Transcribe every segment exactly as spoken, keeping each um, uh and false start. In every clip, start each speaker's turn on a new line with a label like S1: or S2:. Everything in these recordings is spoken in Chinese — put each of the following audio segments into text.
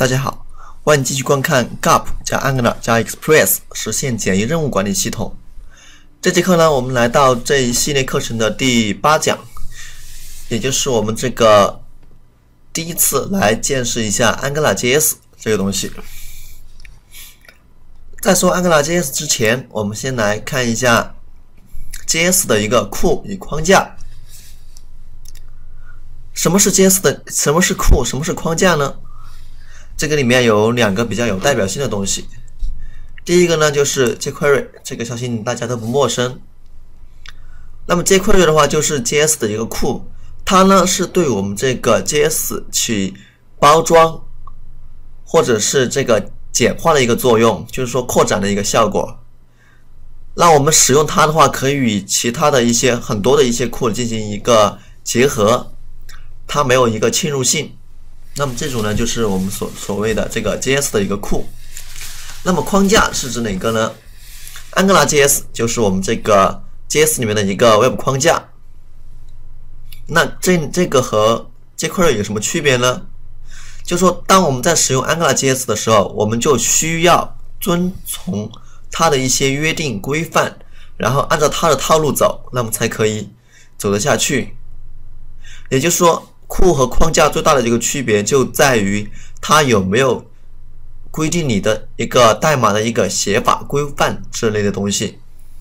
S1: 大家好，欢迎继续观看 G A P 加 Angular 加 Express 实现简易任务管理系统。这节课呢，我们来到这一系列课程的第八讲，也就是我们这个第一次来见识一下 AngularJS 这个东西。在说 AngularJS 之前，我们先来看一下 J S 的一个库与框架。什么是 J S 的？什么是库？什么是框架呢？这个里面有两个比较有代表性的东西。第一个呢就是 jQuery， 这个相信大家都不陌生。那么 jQuery 的话就是 J S 的一个库，它呢是对我们这个 J S 起包装或者是这个简化的一个作用，就是说扩展的一个效果。让我们使用它的话，可以与其他的一些很多的一些库进行一个结合，它没有一个侵入性。那么这种呢，就是我们所所谓的这个 J S 的一个库。那么框架是指哪个呢 ？AngularJS 就是我们这个 J S 里面的一个 Web 框架。那这这个和 jQuery 有什么区别呢？就是说，当我们在使用 AngularJS 的时候，我们就需要遵从它的一些约定规范，然后按照它的套路走，那么才可以走得下去。也就是说，库和框架最大的这个区别就在于它有没有规定你的一个代码的一个写法规范之类的东西。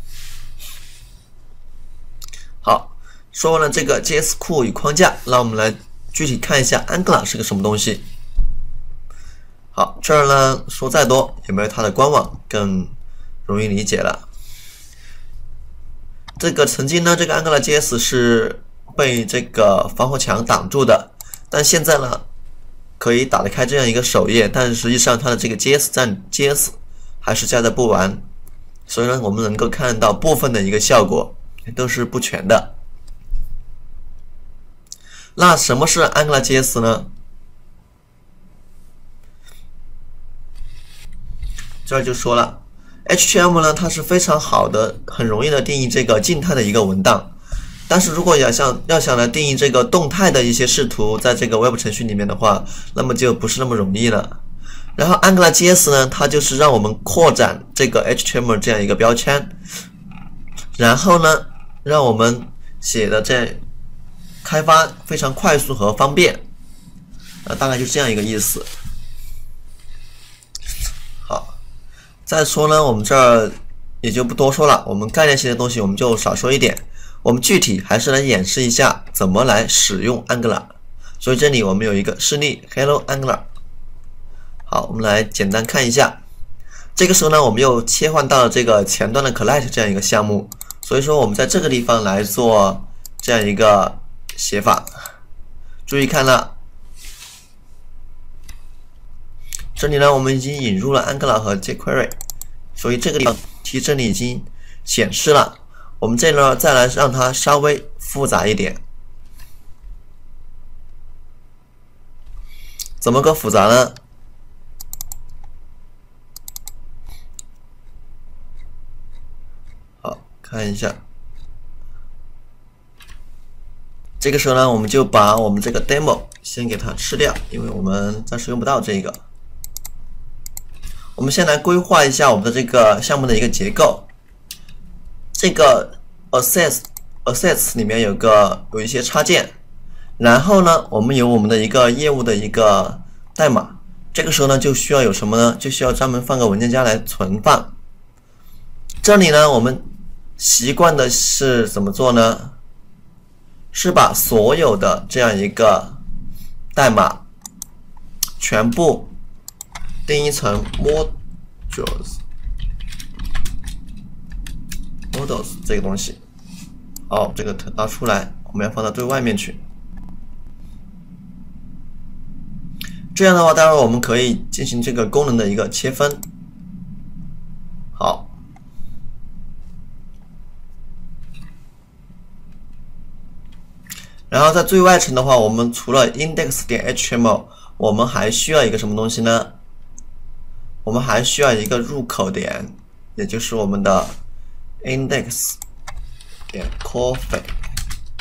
S1: 好，说完了这个 J S 库与框架，让我们来具体看一下 Angular 是个什么东西。好，这儿呢说再多也没有它的官网更容易理解了。这个曾经呢，这个 AngularJS 是被这个防火墙挡住的，但现在呢，可以打得开这样一个首页，但是实际上它的这个 J S 站 J S 还是加载不完，所以呢，我们能够看到部分的一个效果都是不全的。那什么是 AngularJS 呢？这儿就说了 ，H T M L 呢，它是非常好的，很容易的定义这个静态的一个文档。但是如果要想要想来定义这个动态的一些视图，在这个 Web 程序里面的话，那么就不是那么容易了。然后 AngularJS 呢，它就是让我们扩展这个 H T M L 这样一个标签，然后呢，让我们写的这开发非常快速和方便，啊，大概就是这样一个意思。好，再说呢，我们这儿也就不多说了，我们概念性的东西我们就少说一点。我们具体还是来演示一下怎么来使用 Angular， 所以这里我们有一个示例 Hello Angular。 好，我们来简单看一下。这个时候呢，我们又切换到了这个前端的 Collect 这样一个项目，所以说我们在这个地方来做这样一个写法。注意看了，这里呢我们已经引入了 Angular 和 jQuery， 所以这个地方其实这里已经显示了。我们这呢，再来让它稍微复杂一点。怎么个复杂呢？好，看一下。这个时候呢，我们就把我们这个 demo 先给它吃掉，因为我们暂时用不到这个。我们先来规划一下我们的这个项目的一个结构。这个 assets assets 里面有个有一些插件，然后呢，我们有我们的一个业务的一个代码。这个时候呢，就需要有什么呢？就需要专门放个文件夹来存放。这里呢，我们习惯的是怎么做呢？是把所有的这样一个代码全部定义成 modules。models 这个东西，好，这个拉出来，我们要放到最外面去。这样的话，待会儿我们可以进行这个功能的一个切分。好，然后在最外层的话，我们除了 index 点 H T M L， 我们还需要一个什么东西呢？我们还需要一个入口点，也就是我们的index 点 coffee。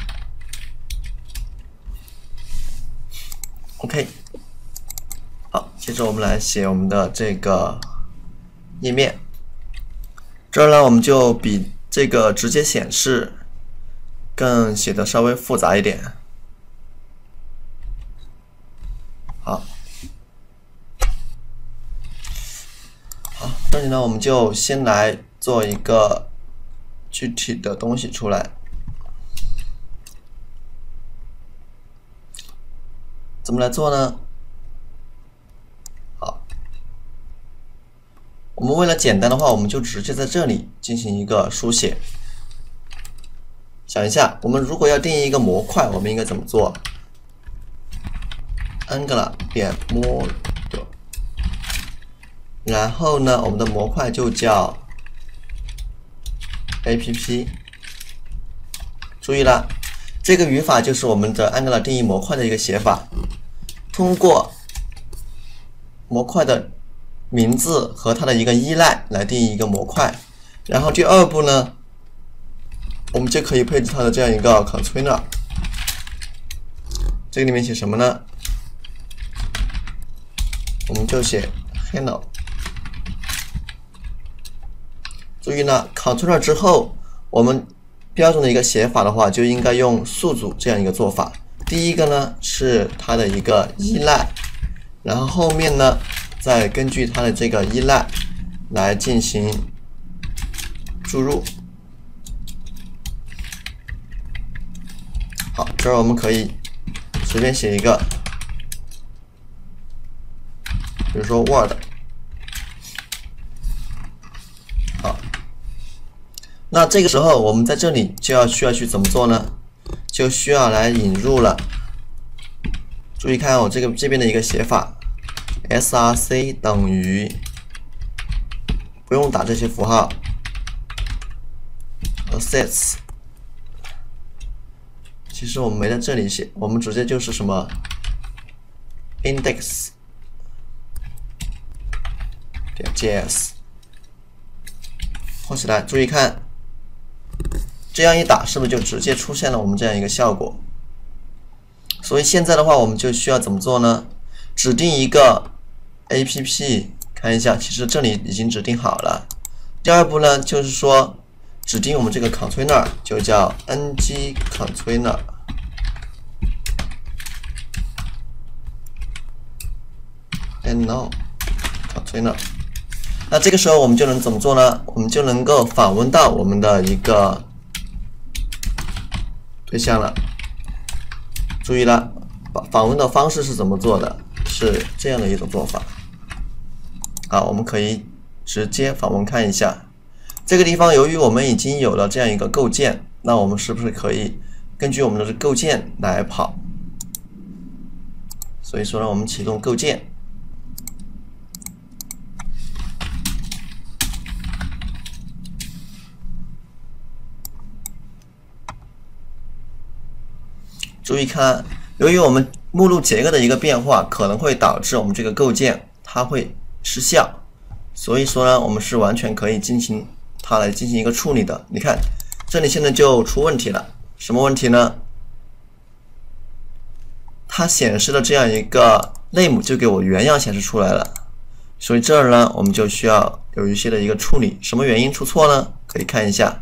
S1: OK， 好， 接着我们来写我们的这个页面，这儿呢我们就比这个直接显示更写的稍微复杂一点。好，好，这里呢我们就先来做一个具体的东西出来。怎么来做呢？好，我们为了简单的话，我们就直接在这里进行一个书写。想一下，我们如果要定义一个模块，我们应该怎么做 ？Angular 点 model， 然后呢，我们的模块就叫 app。注意了，这个语法就是我们的 Angular 定义模块的一个写法。通过模块的名字和它的一个依赖来定义一个模块，然后第二步呢，我们就可以配置它的这样一个 container。这个里面写什么呢？我们就写 handle。注意呢 ，container 之后，我们标准的一个写法的话，就应该用宿主这样一个做法。第一个呢是它的一个依赖，然后后面呢再根据它的这个依赖来进行注入。好，这儿我们可以随便写一个，比如说 Word。好，那这个时候我们在这里就要需要去怎么做呢？就需要来引入了。注意看我这个这边的一个写法 ，src 等于不用打这些符号 ，assets。其实我们没在这里写，我们直接就是什么 index 点 js 画起来。注意看。这样一打，是不是就直接出现了我们这样一个效果？所以现在的话，我们就需要怎么做呢？指定一个 app， 看一下，其实这里已经指定好了。第二步呢，就是说指定我们这个 container 就叫 ng container。and now container。那这个时候我们就能怎么做呢？我们就能够访问到我们的一个对象了。注意了，访问的方式是怎么做的？是这样的一种做法。好，我们可以直接访问看一下。这个地方由于我们已经有了这样一个构建，那我们是不是可以根据我们的构建来跑？所以说呢，我们启动构建。注意看，由于我们目录结构的一个变化，可能会导致我们这个构建它会失效，所以说呢，我们是完全可以进行它来进行一个处理的。你看，这里现在就出问题了，什么问题呢？它显示的这样一个 name 就给我原样显示出来了，所以这儿呢，我们就需要有一些的一个处理。什么原因出错呢？可以看一下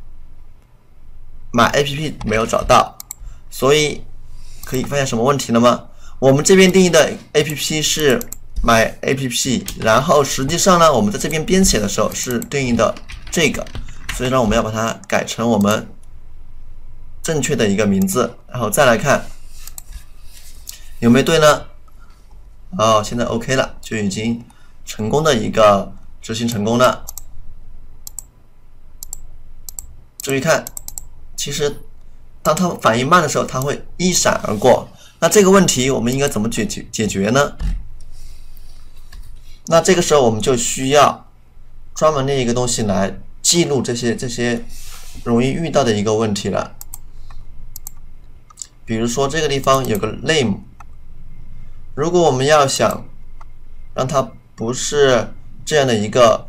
S1: ，MyApp 没有找到。所以可以发现什么问题了吗？我们这边定义的 app 是 MyApp， 然后实际上呢，我们在这边编写的时候是定义的这个，所以呢，我们要把它改成我们正确的一个名字，然后再来看有没有对呢？哦，现在 OK 了，就已经成功的一个执行成功了。注意看，其实当它反应慢的时候，它会一闪而过。那这个问题我们应该怎么解决解决呢？那这个时候我们就需要专门列一个东西来记录这些这些容易遇到的一个问题了。比如说这个地方有个 name， 如果我们要想让它不是这样的一个，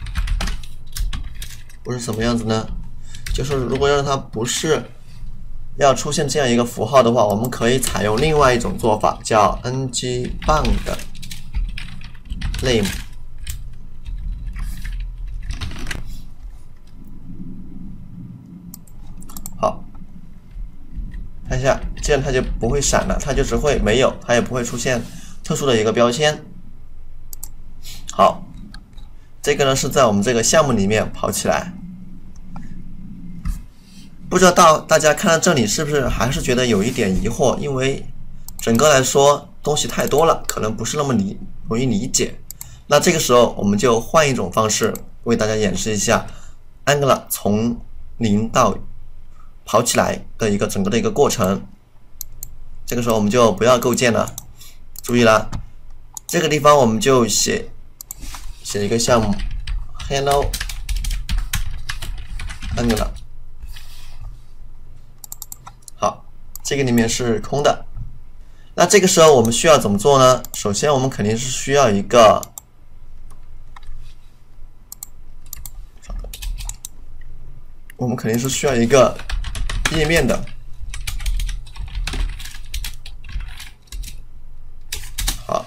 S1: 不是什么样子呢？就是如果让它不是要出现这样一个符号的话，我们可以采用另外一种做法，叫 ngbound name。好，看一下，这样它就不会闪了，它就只会没有，它也不会出现特殊的一个标签。好，这个呢是在我们这个项目里面跑起来。不知道到大家看到这里是不是还是觉得有一点疑惑？因为整个来说东西太多了，可能不是那么理容易理解。那这个时候我们就换一种方式为大家演示一下 Angular 从零到跑起来的一个整个的一个过程。这个时候我们就不要构建了，注意了，这个地方我们就写写一个项目 Hello Angular。好，这个里面是空的。那这个时候我们需要怎么做呢？首先我们肯定是需要一个我们肯定是需要一个页面的。好，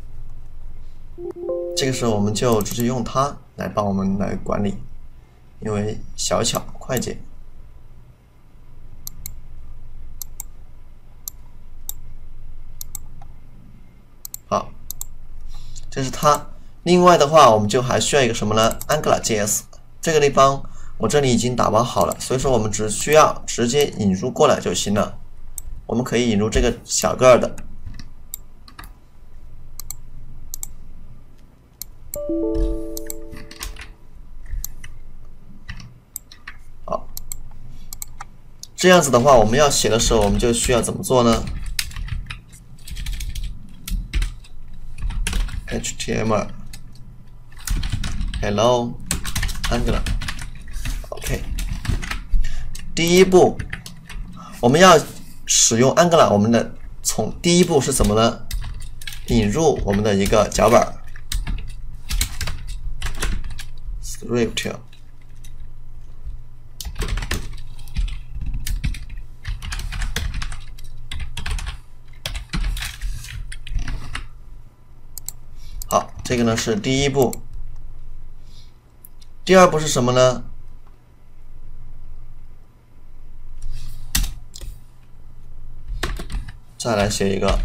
S1: 这个时候我们就直接用它来帮我们来管理，因为小巧快捷。好，这是它。另外的话，我们就还需要一个什么呢 ？AngularJS 这个地方我这里已经打包好了，所以说我们只需要直接引入过来就行了。我们可以引入这个小个的。好，这样子的话，我们要写的时候，我们就需要怎么做呢 ？H T M L Hello Angular OK。第一步，我们要使用 Angular， 我们的从第一步是什么呢？引入我们的一个脚本 script。好，这个呢是第一步。第二步是什么呢？再来写一个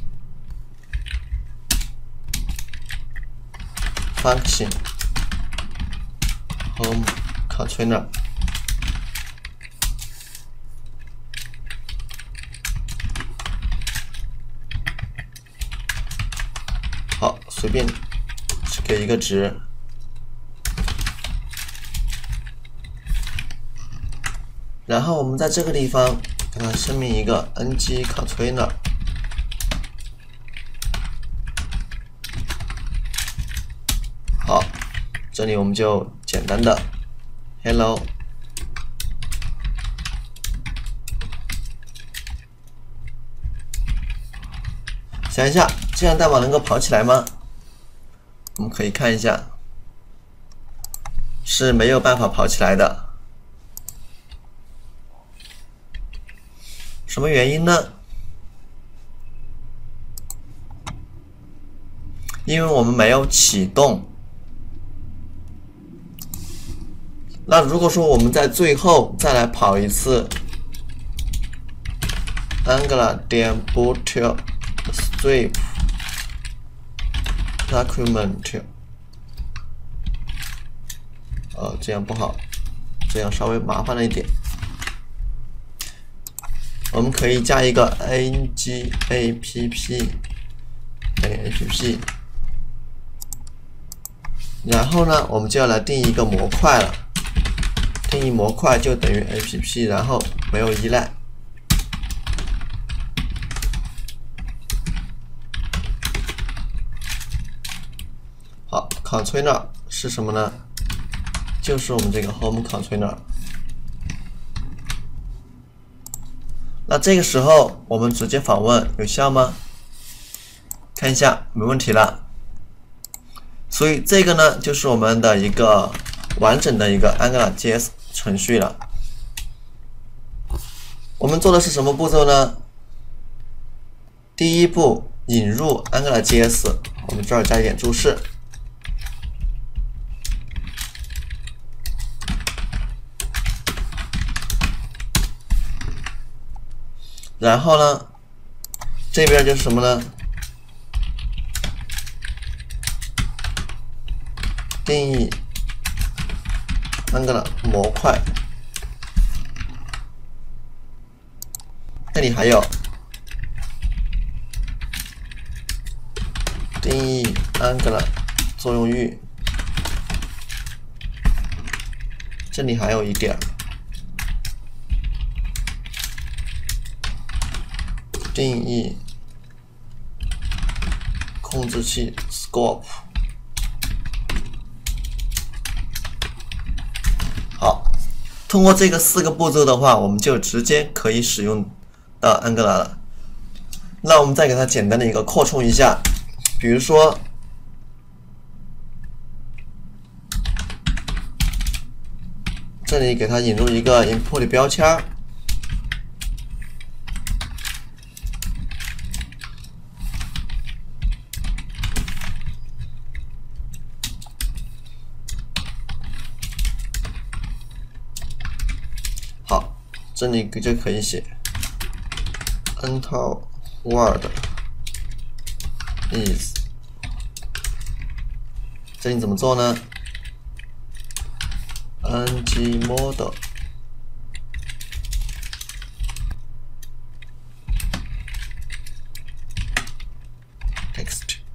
S1: function home container。好，随便给一个值。然后我们在这个地方给它声明一个 ng container。好，这里我们就简单的 hello。想一下，这样代码能够跑起来吗？我们可以看一下，是没有办法跑起来的。什么原因呢？因为我们没有启动。那如果说我们在最后再来跑一次 Angular 点 bootstrap document， 呃，这样不好，这样稍微麻烦了一点。我们可以加一个 ng app app， 然后呢，我们就要来定一个模块了。定义模块就等于 app， 然后没有依赖。好 ，container 是什么呢？就是我们这个 home container。那这个时候我们直接访问有效吗？看一下，没问题了。所以这个呢，就是我们的一个完整的一个 AngularJS 程序了。 我们做的是什么步骤呢？第一步，引入 AngularJS， 我们这儿加一点注释。然后呢，这边就是什么呢？定义 Angular 模块，这里还有定义 Angular 作用域，这里还有一点。定义控制器 scope。好，通过这个四个步骤的话，我们就直接可以使用到 Angular 了。那我们再给它简单的一个扩充一下，比如说这里给它引入一个 import 标签。好，这里就可以写 enter word is， 这里怎么做呢 ？ng model text，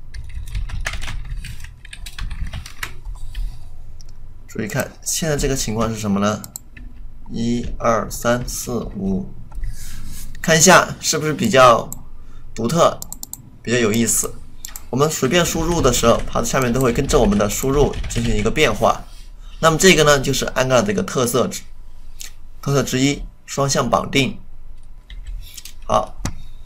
S1: 注意看，现在这个情况是什么呢？一二三四五，看一下是不是比较独特，比较有意思。我们随便输入的时候，它的下面都会跟着我们的输入进行一个变化。那么这个呢，就是 Angular 的一个特色之特色之一，双向绑定。好，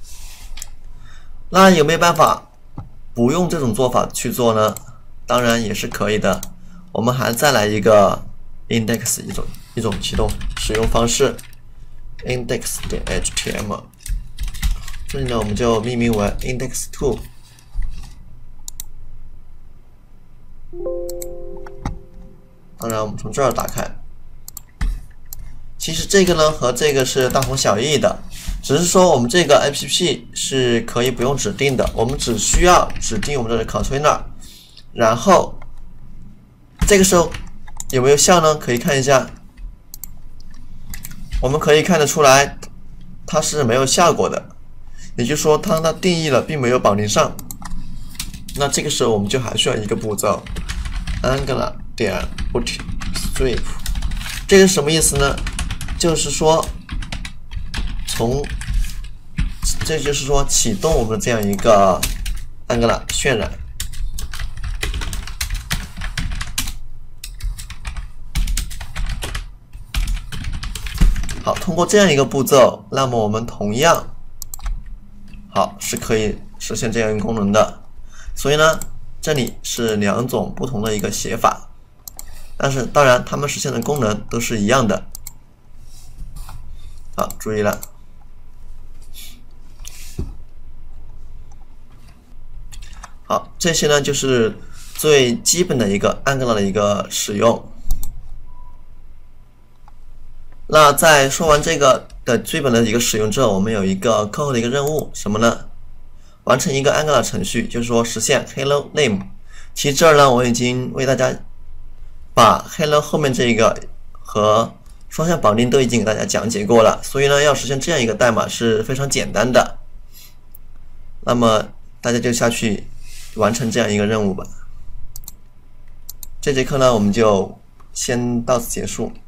S1: 那有没有办法不用这种做法去做呢？当然也是可以的。我们还再来一个 index 一种。一种启动使用方式 index 点 H T M L， 这里呢我们就命名为 index two。当然我们从这儿打开，其实这个呢和这个是大同小异的，只是说我们这个 A P P 是可以不用指定的，我们只需要指定我们的 container， 然后这个时候有没有效呢？可以看一下。我们可以看得出来，它是没有效果的，也就是说，当它定义了并没有绑定上。那这个时候我们就还需要一个步骤 ，Angular 点 bootstrap， 这个什么意思呢？就是说，从这就是说启动我们的这样一个 Angular 渲染。好，通过这样一个步骤，那么我们同样，好是可以实现这样一个功能的。所以呢，这里是两种不同的一个写法，但是当然它们实现的功能都是一样的。好，注意了。好，这些呢就是最基本的一个 Angular 的一个使用。那在说完这个的基本的一个使用之后，我们有一个课后的一个任务，什么呢？完成一个 Angular 程序，就是说实现 Hello Name。其实这儿呢，我已经为大家把 Hello 后面这个和双向绑定都已经给大家讲解过了，所以呢，要实现这样一个代码是非常简单的。那么大家就下去完成这样一个任务吧。这节课呢，我们就先到此结束。